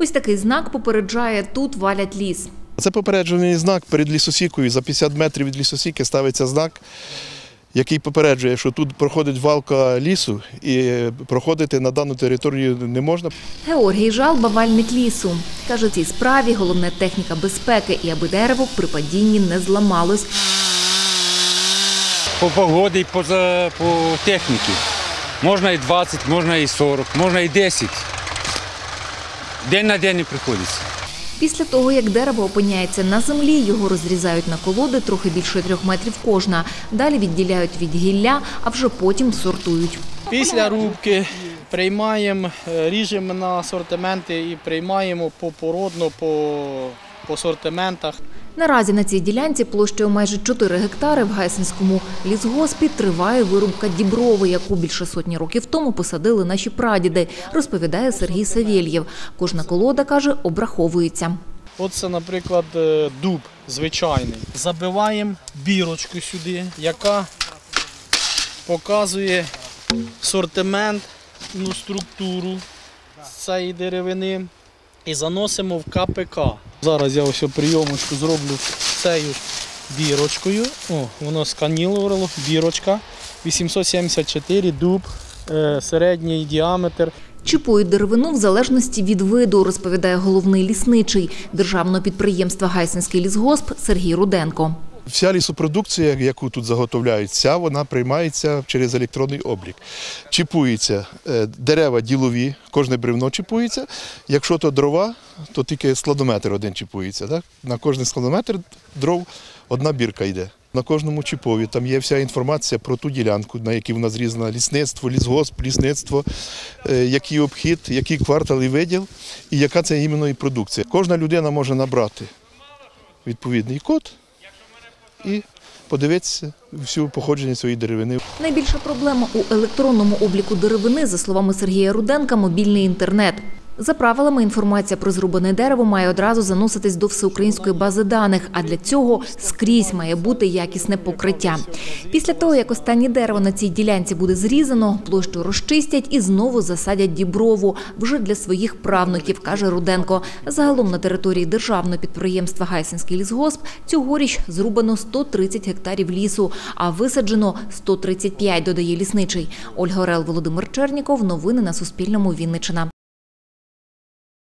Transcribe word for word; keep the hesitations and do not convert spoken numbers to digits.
Ось такий знак попереджає – тут валять ліс. Це попереджувальний знак перед лісосікою. За п'ятдесят метрів від лісосіки ставиться знак, який попереджує, що тут проходить валка лісу і проходити на дану територію не можна. Георгій Жалба – вальник лісу. Каже, в цій справі головне – техніка безпеки і аби дерево при падінні не зламалось. По погоді і по, по техніці. Можна і двадцять, можна і сорок, можна і десять. День на день не приходиться. Після того, як дерево опиняється на землі, його розрізають на колоди трохи більше трьох метрів кожна. Далі відділяють від гілля, а вже потім сортують. Після рубки приймаємо, ріжемо на асортименти і приймаємо попородно по, по асортиментах. Наразі на цій ділянці площею майже чотири гектари в Гайсинському лісгоспі триває вирубка діброви, яку більше сотні років тому посадили наші прадіди, розповідає Сергій Савєльєв. Кожна колода, каже, обраховується. Оце, наприклад, дуб звичайний. Забиваємо бірочку сюди, яка показує сортимент, ну, структуру цієї деревини і заносимо в ка пе ка. Зараз я ось прийомочку зроблю цією бірочкою. О, воно сканірувало, бірочка. вісімсот сімдесят чотири, дуб, середній діаметр. Чіпують деревину в залежності від виду, розповідає головний лісничий державного підприємства «Гайсинський лісгосп» Сергій Руденко. Вся лісопродукція, яку тут заготовляють, вся вона приймається через електронний облік. Чіпуються дерева ділові, кожне бревно чіпується. Якщо то дрова, то тільки складометр один чіпується. Так? На кожний складометр дров одна бірка йде. На кожному чіпові там є вся інформація про ту ділянку, на якій вона зрізана. Лісництво, лісгосп, лісництво, який обхід, який квартал і виділ, і яка це іменно і продукція. Кожна людина може набрати відповідний код і подивитися всю походження цієї деревини. Найбільша проблема у електронному обліку деревини, за словами Сергія Руденка, мобільний інтернет. За правилами, інформація про зрубане дерево має одразу заноситись до всеукраїнської бази даних, а для цього скрізь має бути якісне покриття. Після того, як останнє дерево на цій ділянці буде зрізано, площу розчистять і знову засадять діброву вже для своїх правнуків, каже Руденко. Загалом на території державного підприємства «Гайсинський лісгосп» цьогоріч зрубано сто тридцять гектарів лісу, а висаджено сто тридцять п'ять, додає лісничий. Ольга Орел, Володимир Черніков. Новини на Суспільному. Вінниччина.